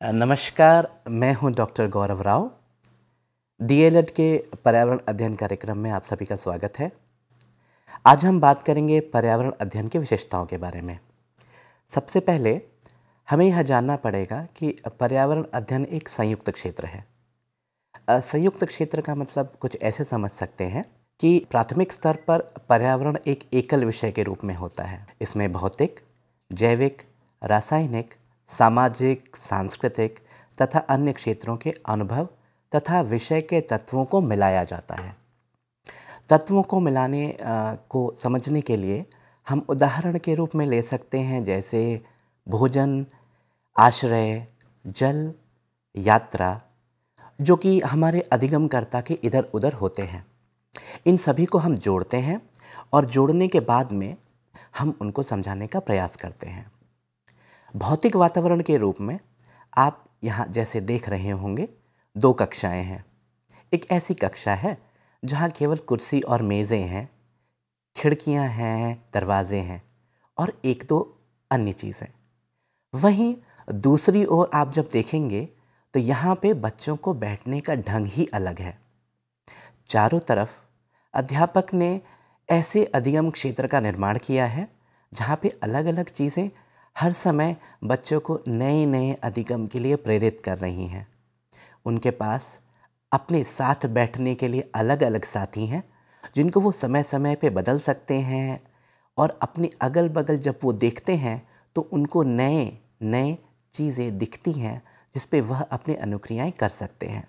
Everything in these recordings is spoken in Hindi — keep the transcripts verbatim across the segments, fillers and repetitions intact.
नमस्कार, मैं हूं डॉक्टर गौरव राव। डी.एल.एड के पर्यावरण अध्ययन कार्यक्रम में आप सभी का स्वागत है। आज हम बात करेंगे पर्यावरण अध्ययन की विशेषताओं के बारे में। सबसे पहले हमें यह जानना पड़ेगा कि पर्यावरण अध्ययन एक संयुक्त क्षेत्र है। संयुक्त क्षेत्र का मतलब कुछ ऐसे समझ सकते हैं कि प्राथमिक स्तर पर पर्यावरण एक एकल विषय के रूप में होता है। इसमें भौतिक, जैविक, रासायनिक, सामाजिक, सांस्कृतिक तथा अन्य क्षेत्रों के अनुभव तथा विषय के तत्वों को मिलाया जाता है। तत्वों को मिलाने आ, को समझने के लिए हम उदाहरण के रूप में ले सकते हैं, जैसे भोजन, आश्रय, जल, यात्रा, जो कि हमारे अधिगमकर्ता के इधर उधर होते हैं। इन सभी को हम जोड़ते हैं और जोड़ने के बाद में हम उनको समझाने का प्रयास करते हैं। भौतिक वातावरण के रूप में आप यहाँ जैसे देख रहे होंगे, दो कक्षाएं हैं। एक ऐसी कक्षा है जहाँ केवल कुर्सी और मेज़ें हैं, खिड़कियाँ हैं, दरवाजे हैं और एक दो अन्य चीज़ें। वहीं दूसरी ओर आप जब देखेंगे तो यहाँ पे बच्चों को बैठने का ढंग ही अलग है। चारों तरफ अध्यापक ने ऐसे अधिगम क्षेत्र का निर्माण किया है जहाँ पे अलग अलग चीज़ें हर समय बच्चों को नए नए अधिगम के लिए प्रेरित कर रही हैं। उनके पास अपने साथ बैठने के लिए अलग अलग साथी हैं जिनको वो समय समय पे बदल सकते हैं, और अपने अगल बगल जब वो देखते हैं तो उनको नए नए चीज़ें दिखती हैं जिस पे वह अपनी अनुक्रियाएं कर सकते हैं।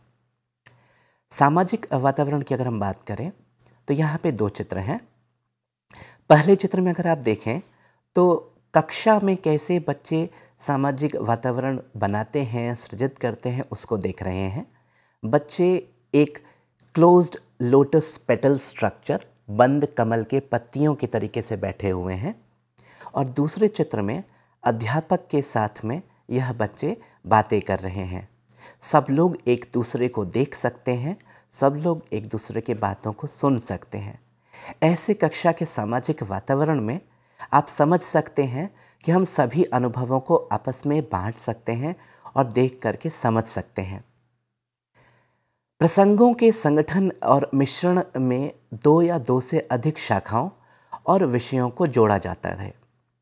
सामाजिक वातावरण की अगर हम बात करें तो यहाँ पे दो चित्र हैं। पहले चित्र में अगर आप देखें तो कक्षा में कैसे बच्चे सामाजिक वातावरण बनाते हैं, सृजित करते हैं, उसको देख रहे हैं। बच्चे एक क्लोज्ड लोटस पेटल स्ट्रक्चर, बंद कमल के पत्तियों के तरीके से बैठे हुए हैं, और दूसरे चित्र में अध्यापक के साथ में यह बच्चे बातें कर रहे हैं। सब लोग एक दूसरे को देख सकते हैं, सब लोग एक दूसरे की बातों को सुन सकते हैं। ऐसे कक्षा के सामाजिक वातावरण में आप समझ सकते हैं कि हम सभी अनुभवों को आपस में बांट सकते हैं और देख करके समझ सकते हैं। प्रसंगों के संगठन और मिश्रण में दो या दो से अधिक शाखाओं और विषयों को जोड़ा जाता है।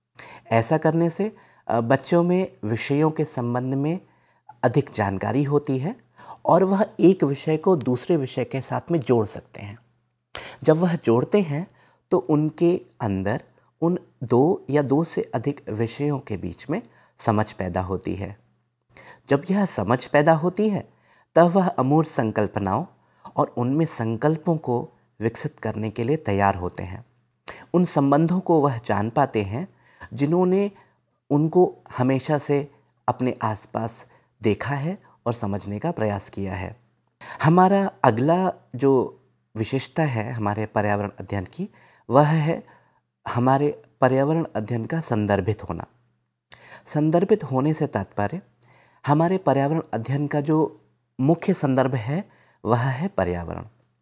ऐसा करने से बच्चों में विषयों के संबंध में अधिक जानकारी होती है और वह एक विषय को दूसरे विषय के साथ में जोड़ सकते हैं। जब वह जोड़ते हैं तो उनके अंदर उन दो या दो से अधिक विषयों के बीच में समझ पैदा होती है। जब यह समझ पैदा होती है तब वह अमूर्त संकल्पनाओं और उनमें संकल्पों को विकसित करने के लिए तैयार होते हैं। उन संबंधों को वह जान पाते हैं जिन्होंने उनको हमेशा से अपने आसपास देखा है और समझने का प्रयास किया है। हमारा अगला जो विशेषता है हमारे पर्यावरण अध्ययन की, वह है हमारे पर्यावरण अध्ययन का संदर्भित होना। संदर्भित होने से तात्पर्य हमारे पर्यावरण अध्ययन का जो मुख्य संदर्भ है वह है पर्यावरण।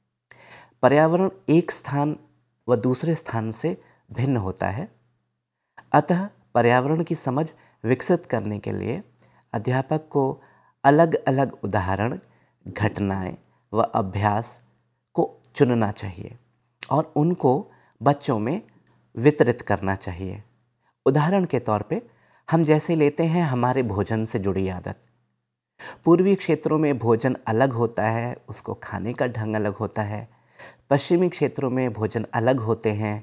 पर्यावरण एक स्थान व दूसरे स्थान से भिन्न होता है, अतः पर्यावरण की समझ विकसित करने के लिए अध्यापक को अलग अलग उदाहरण, घटनाएं व अभ्यास को चुनना चाहिए और उनको बच्चों में वितरित करना चाहिए। उदाहरण के तौर पे हम जैसे लेते हैं हमारे भोजन से जुड़ी आदत। पूर्वी क्षेत्रों में भोजन अलग होता है, उसको खाने का ढंग अलग होता है। पश्चिमी क्षेत्रों में भोजन अलग होते हैं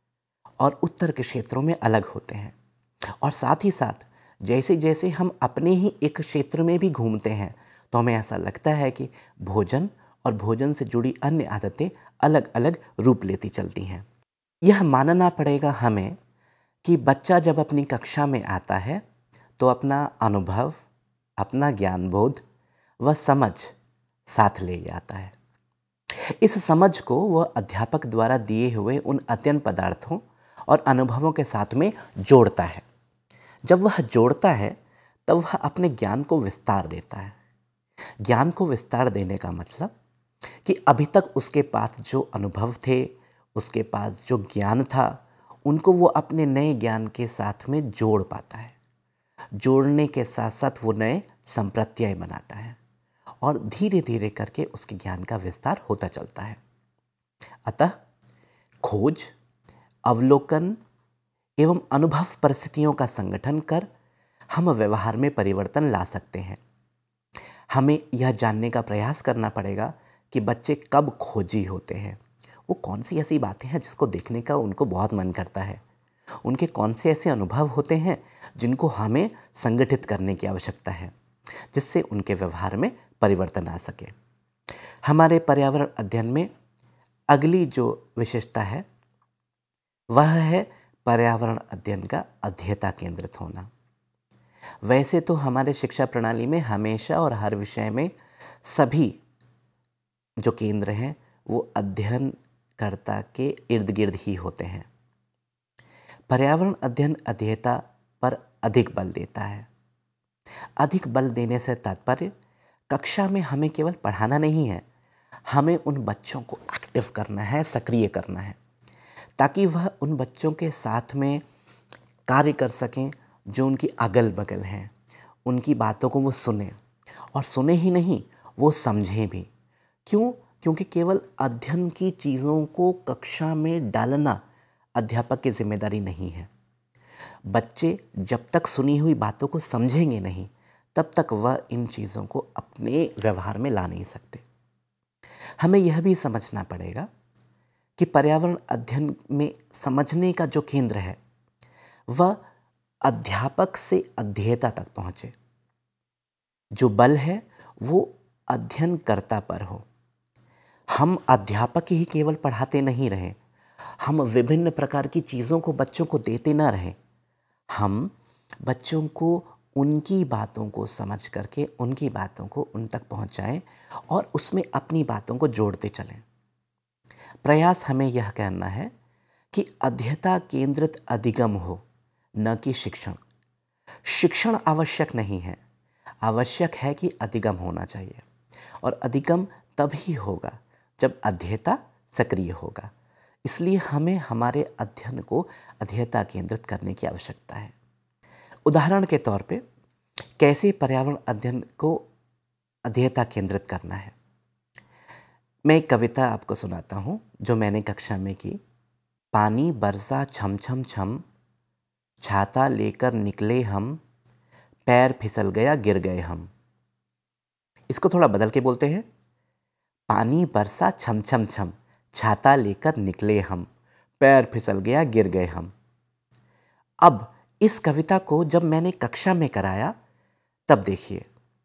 और उत्तर के क्षेत्रों में अलग होते हैं। और साथ ही साथ जैसे जैसे हम अपने ही एक क्षेत्र में भी घूमते हैं तो हमें ऐसा लगता है कि भोजन और भोजन से जुड़ी अन्य आदतें अलग अलग रूप लेती चलती हैं। यह मानना पड़ेगा हमें कि बच्चा जब अपनी कक्षा में आता है तो अपना अनुभव, अपना ज्ञान बोध व समझ साथ ले आता है। इस समझ को वह अध्यापक द्वारा दिए हुए उन अध्ययन पदार्थों और अनुभवों के साथ में जोड़ता है। जब वह जोड़ता है तब वह अपने ज्ञान को विस्तार देता है। ज्ञान को विस्तार देने का मतलब कि अभी तक उसके पास जो अनुभव थे, उसके पास जो ज्ञान था, उनको वो अपने नए ज्ञान के साथ में जोड़ पाता है। जोड़ने के साथ साथ वो नए संप्रत्यय बनाता है और धीरे धीरे करके उसके ज्ञान का विस्तार होता चलता है। अतः खोज, अवलोकन एवं अनुभव परिस्थितियों का संगठन कर हम व्यवहार में परिवर्तन ला सकते हैं। हमें यह जानने का प्रयास करना पड़ेगा कि बच्चे कब खोजी होते हैं। वो कौन सी ऐसी बातें हैं जिसको देखने का उनको बहुत मन करता है। उनके कौन से ऐसे अनुभव होते हैं जिनको हमें संगठित करने की आवश्यकता है, जिससे उनके व्यवहार में परिवर्तन आ सके। हमारे पर्यावरण अध्ययन में अगली जो विशेषता है वह है पर्यावरण अध्ययन का अध्येता केंद्रित होना। वैसे तो हमारे शिक्षा प्रणाली में हमेशा और हर विषय में सभी जो केंद्र हैं वो अध्ययनकर्ता के इर्द गिर्द ही होते हैं। पर्यावरण अध्ययन अध्येता पर अधिक बल देता है। अधिक बल देने से तात्पर्य कक्षा में हमें केवल पढ़ाना नहीं है, हमें उन बच्चों को एक्टिव करना है, सक्रिय करना है, ताकि वह उन बच्चों के साथ में कार्य कर सकें जो उनकी अगल बगल हैं। उनकी बातों को वो सुने और सुने ही नहीं, वो समझें भी। क्यों? क्योंकि केवल अध्ययन की चीज़ों को कक्षा में डालना अध्यापक की जिम्मेदारी नहीं है। बच्चे जब तक सुनी हुई बातों को समझेंगे नहीं, तब तक वह इन चीज़ों को अपने व्यवहार में ला नहीं सकते। हमें यह भी समझना पड़ेगा कि पर्यावरण अध्ययन में समझने का जो केंद्र है वह अध्यापक से अध्येता तक पहुँचे। जो बल है वो अध्ययनकर्ता पर हो। हम अध्यापक ही केवल पढ़ाते नहीं रहें, हम विभिन्न प्रकार की चीज़ों को बच्चों को देते ना रहें। हम बच्चों को उनकी बातों को समझ करके उनकी बातों को उन तक पहुंचाएं और उसमें अपनी बातों को जोड़ते चलें। प्रयास हमें यह करना है कि अध्येता केंद्रित अधिगम हो, न कि शिक्षण। शिक्षण आवश्यक नहीं है, आवश्यक है कि अधिगम होना चाहिए, और अधिगम तभी होगा जब अध्येता सक्रिय होगा। इसलिए हमें हमारे अध्ययन को अध्येता केंद्रित करने की आवश्यकता है। उदाहरण के तौर पे कैसे पर्यावरण अध्ययन को अध्येता केंद्रित करना है, मैं एक कविता आपको सुनाता हूँ जो मैंने कक्षा में की। पानी बरसा छम छम छम, छाता लेकर निकले हम, पैर फिसल गया गिर गए हम। इसको थोड़ा बदल के बोलते हैं। पानी बरसा छम छम छम, छाता लेकर निकले हम, पैर फिसल गया गिर गए हम। अब इस कविता को जब मैंने कक्षा में कराया तब देखिए,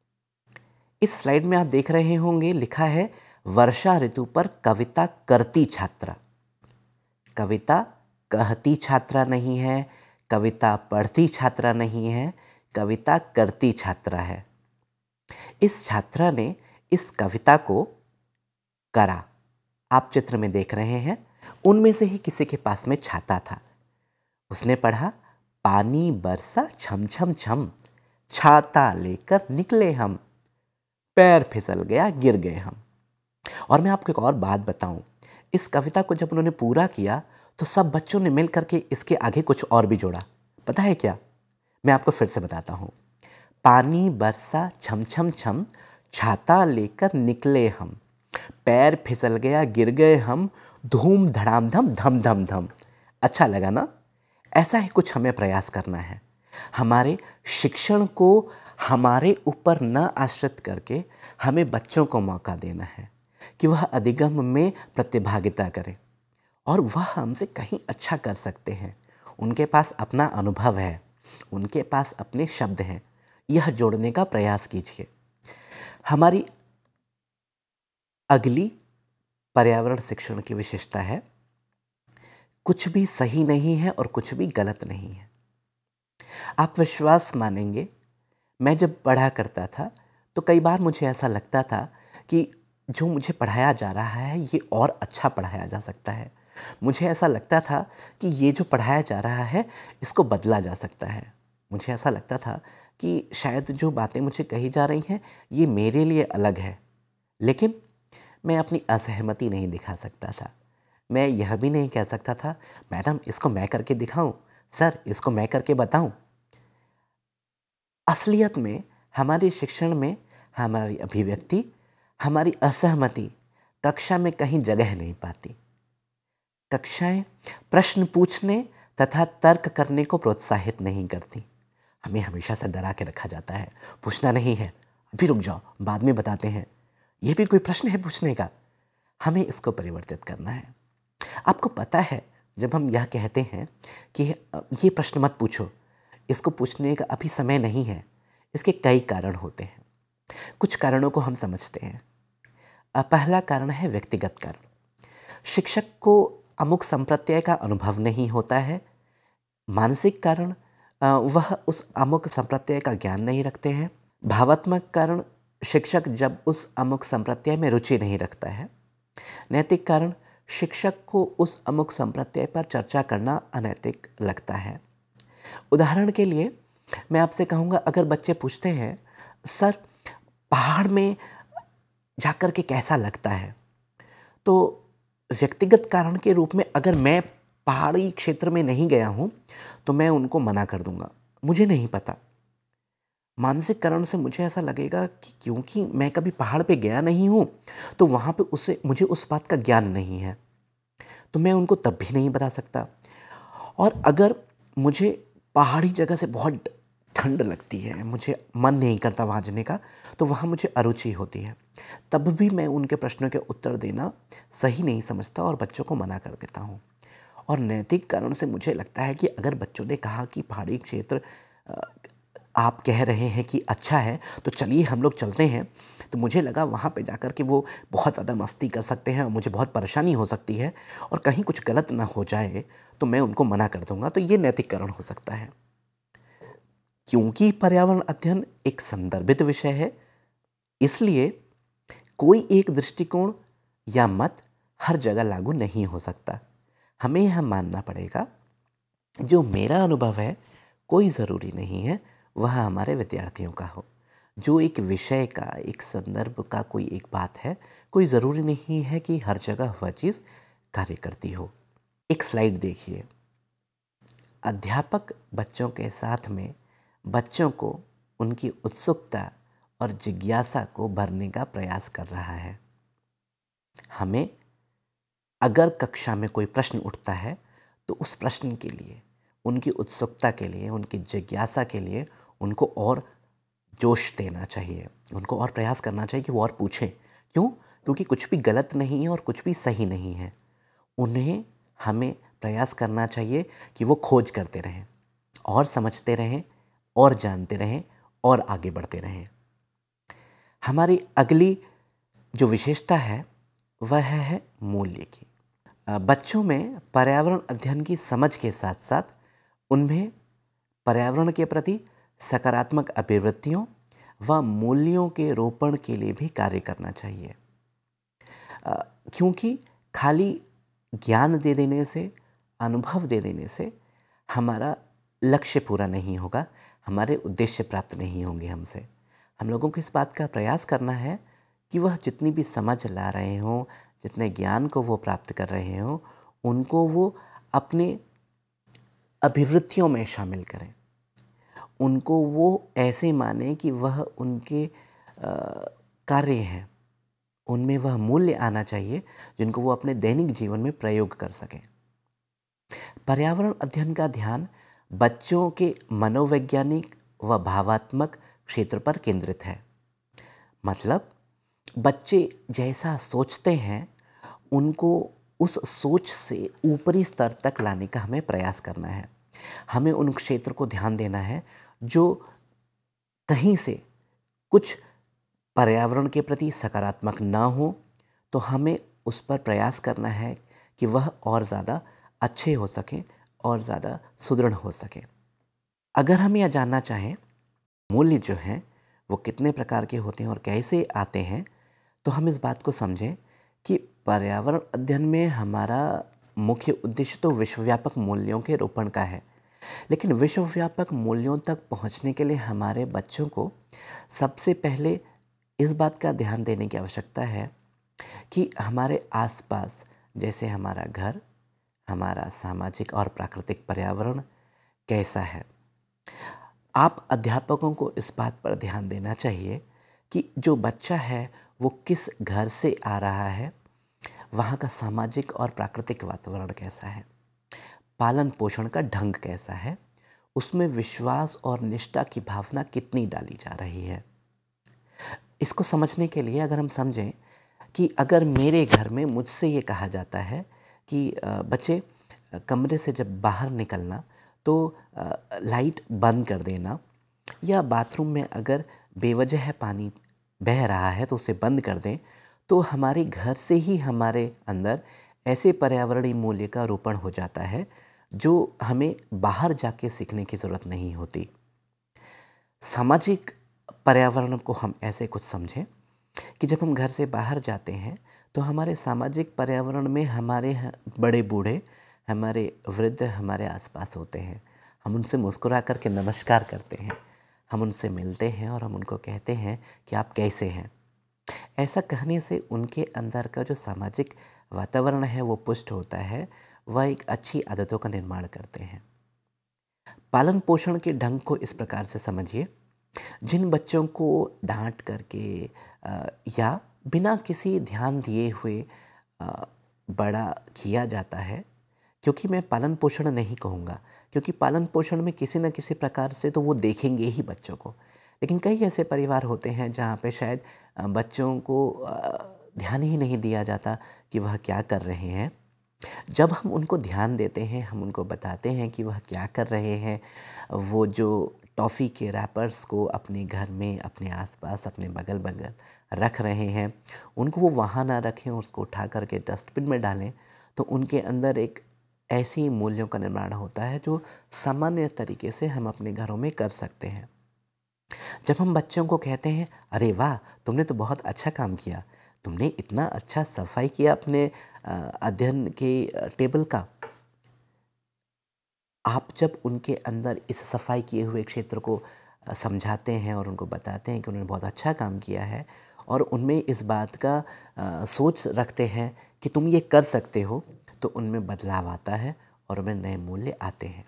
इस स्लाइड में आप देख रहे होंगे लिखा है वर्षा ऋतु पर कविता करती छात्रा। कविता कहती छात्रा नहीं है, कविता पढ़ती छात्रा नहीं है, कविता करती छात्रा है। इस छात्रा ने इस कविता को करा। आप चित्र में देख रहे हैं, उनमें से ही किसी के पास में छाता था। उसने पढ़ा पानी बरसा छम छम छम, छाता लेकर निकले हम, पैर फिसल गया गिर गए हम। और मैं आपको एक और बात बताऊं, इस कविता को जब उन्होंने पूरा किया तो सब बच्चों ने मिल करके इसके आगे कुछ और भी जोड़ा। पता है क्या? मैं आपको फिर से बताता हूं। पानी बरसा छम छम छम, छाता लेकर निकले हम, पैर फिसल गया गिर गए हम, धूम धड़ाम धम धम धम धम। अच्छा लगा ना? ऐसा ही कुछ हमें प्रयास करना है। हमारे शिक्षण को हमारे ऊपर न आश्रित करके हमें बच्चों को मौका देना है कि वह अधिगम में प्रतिभागिता करें, और वह हमसे कहीं अच्छा कर सकते हैं। उनके पास अपना अनुभव है, उनके पास अपने शब्द हैं। यह जोड़ने का प्रयास कीजिए। हमारी अगली पर्यावरण शिक्षण की विशेषता है कुछ भी सही नहीं है और कुछ भी गलत नहीं है। आप विश्वास मानेंगे, मैं जब पढ़ा करता था तो कई बार मुझे ऐसा लगता था कि जो मुझे पढ़ाया जा रहा है ये और अच्छा पढ़ाया जा सकता है। मुझे ऐसा लगता था कि ये जो पढ़ाया जा रहा है इसको बदला जा सकता है। मुझे ऐसा लगता था कि शायद जो बातें मुझे कही जा रही हैं ये मेरे लिए अलग है, लेकिन मैं अपनी असहमति नहीं दिखा सकता था। मैं यह भी नहीं कह सकता था मैडम इसको मैं करके दिखाऊं, सर इसको मैं करके बताऊं। असलियत में हमारे शिक्षण में हमारी अभिव्यक्ति, हमारी असहमति कक्षा में कहीं जगह नहीं पाती। कक्षाएं प्रश्न पूछने तथा तर्क करने को प्रोत्साहित नहीं करती। हमें हमेशा से डरा के रखा जाता है, पूछना नहीं है, अभी रुक जाओ, बाद में बताते हैं। यह भी कोई प्रश्न है पूछने का? हमें इसको परिवर्तित करना है। आपको पता है, जब हम यह कहते हैं कि ये प्रश्न मत पूछो, इसको पूछने का अभी समय नहीं है, इसके कई कारण होते हैं। कुछ कारणों को हम समझते हैं। पहला कारण है व्यक्तिगत कारण। शिक्षक को अमुक संप्रत्यय का अनुभव नहीं होता है। मानसिक कारण, वह उस अमुक संप्रत्यय का ज्ञान नहीं रखते हैं। भावात्मक कारण, शिक्षक जब उस अमुक संप्रत्यय में रुचि नहीं रखता है। नैतिक कारण, शिक्षक को उस अमुक संप्रत्यय पर चर्चा करना अनैतिक लगता है। उदाहरण के लिए मैं आपसे कहूँगा, अगर बच्चे पूछते हैं, सर पहाड़ में जाकर के कैसा लगता है, तो व्यक्तिगत कारण के रूप में अगर मैं पहाड़ी क्षेत्र में नहीं गया हूँ तो मैं उनको मना कर दूंगा, मुझे नहीं पता। मानसिक कारण से मुझे ऐसा लगेगा कि क्योंकि मैं कभी पहाड़ पे गया नहीं हूँ तो वहाँ पे उसे मुझे उस बात का ज्ञान नहीं है, तो मैं उनको तब भी नहीं बता सकता। और अगर मुझे पहाड़ी जगह से बहुत ठंड लगती है, मुझे मन नहीं करता वहाँ जाने का, तो वहाँ मुझे अरुचि होती है, तब भी मैं उनके प्रश्नों के उत्तर देना सही नहीं समझता और बच्चों को मना कर देता हूँ। और नैतिक कारण से मुझे लगता है कि अगर बच्चों ने कहा कि पहाड़ी क्षेत्र आप कह रहे हैं कि अच्छा है, तो चलिए हम लोग चलते हैं, तो मुझे लगा वहाँ पे जाकर के वो बहुत ज़्यादा मस्ती कर सकते हैं और मुझे बहुत परेशानी हो सकती है और कहीं कुछ गलत ना हो जाए तो मैं उनको मना कर दूंगा, तो ये नैतिक कारण हो सकता है। क्योंकि पर्यावरण अध्ययन एक संदर्भित विषय है, इसलिए कोई एक दृष्टिकोण या मत हर जगह लागू नहीं हो सकता। हमें यह मानना पड़ेगा जो मेरा अनुभव है कोई ज़रूरी नहीं है वह हमारे विद्यार्थियों का हो। जो एक विषय का, एक संदर्भ का कोई एक बात है, कोई ज़रूरी नहीं है कि हर जगह वह चीज़ कार्य करती हो। एक स्लाइड देखिए। अध्यापक बच्चों के साथ में बच्चों को उनकी उत्सुकता और जिज्ञासा को भरने का प्रयास कर रहा है। हमें अगर कक्षा में कोई प्रश्न उठता है तो उस प्रश्न के लिए, उनकी उत्सुकता के लिए, उनकी जिज्ञासा के लिए उनको और जोश देना चाहिए, उनको और प्रयास करना चाहिए कि वो और पूछें। क्यों? क्योंकि कुछ भी गलत नहीं है और कुछ भी सही नहीं है। उन्हें हमें प्रयास करना चाहिए कि वो खोज करते रहें और समझते रहें और जानते रहें और आगे बढ़ते रहें। हमारी अगली जो विशेषता है वह है मूल्य की। बच्चों में पर्यावरण अध्ययन की समझ के साथ साथ उनमें पर्यावरण के प्रति सकारात्मक अभिवृत्तियों व मूल्यों के रोपण के लिए भी कार्य करना चाहिए, क्योंकि खाली ज्ञान दे देने से, अनुभव दे देने से हमारा लक्ष्य पूरा नहीं होगा, हमारे उद्देश्य प्राप्त नहीं होंगे हमसे। हम लोगों को इस बात का प्रयास करना है कि वह जितनी भी समझ ला रहे हों, जितने ज्ञान को वो प्राप्त कर रहे हों, उनको वो अपने अभिवृत्तियों में शामिल करें। उनको वो ऐसे माने कि वह उनके कार्य हैं, उनमें वह मूल्य आना चाहिए जिनको वो अपने दैनिक जीवन में प्रयोग कर सकें। पर्यावरण अध्ययन का ध्यान बच्चों के मनोवैज्ञानिक व भावात्मक क्षेत्र पर केंद्रित है। मतलब बच्चे जैसा सोचते हैं उनको उस सोच से ऊपरी स्तर तक लाने का हमें प्रयास करना है। हमें उन क्षेत्र को ध्यान देना है जो कहीं से कुछ पर्यावरण के प्रति सकारात्मक ना हो, तो हमें उस पर प्रयास करना है कि वह और ज़्यादा अच्छे हो सकें और ज़्यादा सुदृढ़ हो सकें। अगर हम यह जानना चाहें मूल्य जो हैं वो कितने प्रकार के होते हैं और कैसे आते हैं, तो हम इस बात को समझें कि पर्यावरण अध्ययन में हमारा मुख्य उद्देश्य तो विश्वव्यापक मूल्यों के रोपण का है, लेकिन विश्वव्यापक मूल्यों तक पहुंचने के लिए हमारे बच्चों को सबसे पहले इस बात का ध्यान देने की आवश्यकता है कि हमारे आसपास, जैसे हमारा घर, हमारा सामाजिक और प्राकृतिक पर्यावरण कैसा है। आप अध्यापकों को इस बात पर ध्यान देना चाहिए कि जो बच्चा है वो किस घर से आ रहा है, वहाँ का सामाजिक और प्राकृतिक वातावरण कैसा है, पालन पोषण का ढंग कैसा है, उसमें विश्वास और निष्ठा की भावना कितनी डाली जा रही है। इसको समझने के लिए अगर हम समझें कि अगर मेरे घर में मुझसे ये कहा जाता है कि अ, बच्चे अ, कमरे से जब बाहर निकलना तो अ, लाइट बंद कर देना, या बाथरूम में अगर बेवजह पानी बह रहा है तो उसे बंद कर दें, तो हमारे घर से ही हमारे अंदर ऐसे पर्यावरणीय मूल्य का रोपण हो जाता है जो हमें बाहर जाके सीखने की ज़रूरत नहीं होती। सामाजिक पर्यावरण को हम ऐसे कुछ समझें कि जब हम घर से बाहर जाते हैं तो हमारे सामाजिक पर्यावरण में हमारे ह- बड़े बूढ़े, हमारे वृद्ध हमारे आसपास होते हैं। हम उनसे मुस्कुरा करके नमस्कार करते हैं, हम उनसे मिलते हैं और हम उनको कहते हैं कि आप कैसे हैं। ऐसा कहने से उनके अंदर का जो सामाजिक वातावरण है वो पुष्ट होता है, वह एक अच्छी आदतों का निर्माण करते हैं। पालन पोषण के ढंग को इस प्रकार से समझिए, जिन बच्चों को डांट करके अ, या बिना किसी ध्यान दिए हुए अ, बड़ा किया जाता है, क्योंकि मैं पालन पोषण नहीं कहूँगा, क्योंकि पालन पोषण में किसी न किसी प्रकार से तो वो देखेंगे ही बच्चों को, लेकिन कई ऐसे परिवार होते हैं जहाँ पे शायद अ, बच्चों को अ, ध्यान ही नहीं दिया जाता कि वह क्या कर रहे हैं। जब हम उनको ध्यान देते हैं, हम उनको बताते हैं कि वह क्या कर रहे हैं, वो जो टॉफ़ी के रैपर्स को अपने घर में, अपने आसपास, अपने बगल-बगल रख रहे हैं, उनको वो वहाँ ना रखें, उसको उठा कर के डस्टबिन में डालें, तो उनके अंदर एक ऐसी मूल्यों का निर्माण होता है जो सामान्य तरीके से हम अपने घरों में कर सकते हैं। जब हम बच्चों को कहते हैं, अरे वाह, तुमने तो बहुत अच्छा काम किया, तुमने इतना अच्छा सफाई किया अपने अ, अध्ययन के अ, टेबल का। आप जब उनके अंदर इस सफाई किए हुए क्षेत्र को अ, समझाते हैं और उनको बताते हैं कि उन्होंने बहुत अच्छा काम किया है, और उनमें इस बात का अ, सोच रखते हैं कि तुम ये कर सकते हो, तो उनमें बदलाव आता है और उनमें नए मूल्य आते हैं।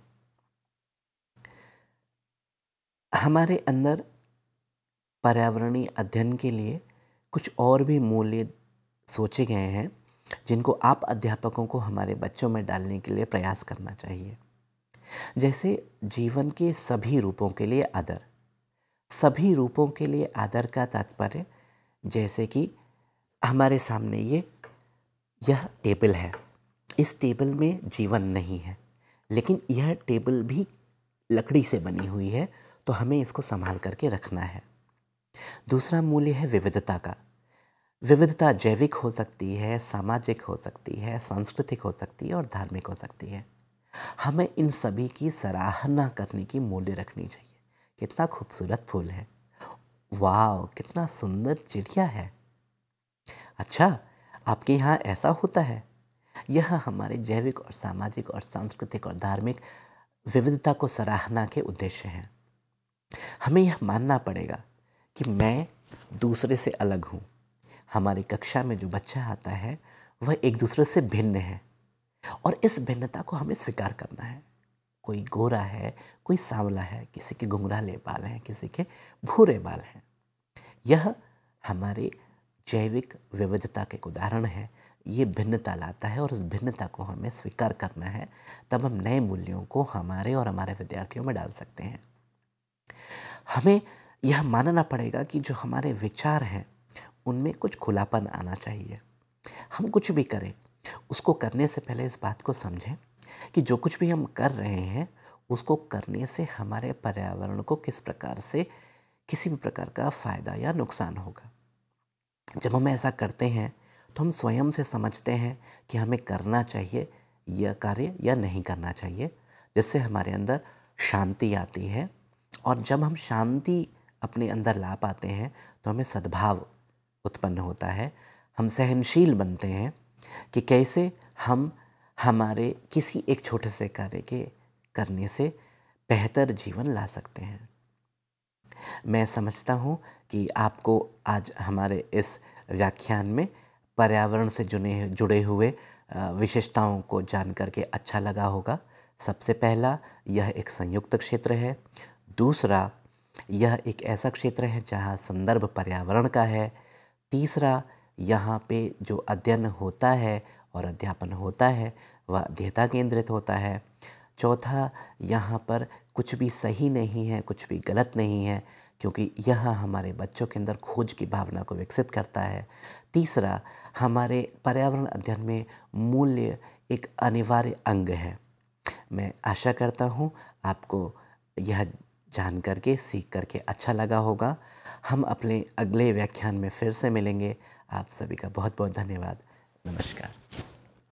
हमारे अंदर पर्यावरणीय अध्ययन के लिए कुछ और भी मूल्य सोचे गए हैं, जिनको आप अध्यापकों को हमारे बच्चों में डालने के लिए प्रयास करना चाहिए। जैसे जीवन के सभी रूपों के लिए आदर। सभी रूपों के लिए आदर का तात्पर्य, जैसे कि हमारे सामने ये यह टेबल है, इस टेबल में जीवन नहीं है, लेकिन यह टेबल भी लकड़ी से बनी हुई है, तो हमें इसको संभाल करके रखना है। दूसरा मूल्य है विविधता का। विविधता जैविक हो सकती है, सामाजिक हो सकती है, सांस्कृतिक हो सकती है और धार्मिक हो सकती है। हमें इन सभी की सराहना करने की मूल्य रखनी चाहिए। कितना खूबसूरत फूल है, वाह, कितना सुंदर चिड़िया है। अच्छा, आपके यहाँ ऐसा होता है? यह हमारे जैविक और सामाजिक और सांस्कृतिक और धार्मिक विविधता को सराहना के उद्देश्य हैं। हमें यह मानना पड़ेगा कि मैं दूसरे से अलग हूँ। हमारी कक्षा में जो बच्चा आता है वह एक दूसरे से भिन्न है, और इस भिन्नता को हमें स्वीकार करना है। कोई गोरा है, कोई सांवला है, किसी के घुंघराले बाल हैं, किसी के भूरे बाल हैं। यह हमारे जैविक विविधता के एक उदाहरण है। ये भिन्नता लाता है और उस भिन्नता को हमें स्वीकार करना है, तब हम नए मूल्यों को हमारे और हमारे विद्यार्थियों में डाल सकते हैं। हमें यह मानना पड़ेगा कि जो हमारे विचार हैं उनमें कुछ खुलापन आना चाहिए। हम कुछ भी करें, उसको करने से पहले इस बात को समझें कि जो कुछ भी हम कर रहे हैं उसको करने से हमारे पर्यावरण को किस प्रकार से किसी भी प्रकार का फ़ायदा या नुकसान होगा। जब हम ऐसा करते हैं तो हम स्वयं से समझते हैं कि हमें करना चाहिए यह कार्य या नहीं करना चाहिए, जिससे हमारे अंदर शांति आती है। और जब हम शांति अपने अंदर ला पाते हैं तो हमें सद्भाव उत्पन्न होता है। हम सहनशील बनते हैं कि कैसे हम हमारे किसी एक छोटे से कार्य के करने से बेहतर जीवन ला सकते हैं। मैं समझता हूँ कि आपको आज हमारे इस व्याख्यान में पर्यावरण से जुड़े जुड़े हुए अ, विशेषताओं को जान करके अच्छा लगा होगा। सबसे पहला, यह एक संयुक्त क्षेत्र है। दूसरा, यह एक ऐसा क्षेत्र है जहाँ संदर्भ पर्यावरण का है। तीसरा, यहाँ पे जो अध्ययन होता है और अध्यापन होता है वह अध्येता केंद्रित होता है। चौथा, यहाँ पर कुछ भी सही नहीं है, कुछ भी गलत नहीं है, क्योंकि यह हमारे बच्चों के अंदर खोज की भावना को विकसित करता है। तीसरा, हमारे पर्यावरण अध्ययन में मूल्य एक अनिवार्य अंग है। मैं आशा करता हूँ आपको यह जान करके, सीख करके अच्छा लगा होगा। हम अपने अगले व्याख्यान में फिर से मिलेंगे। आप सभी का बहुत बहुत धन्यवाद। नमस्कार।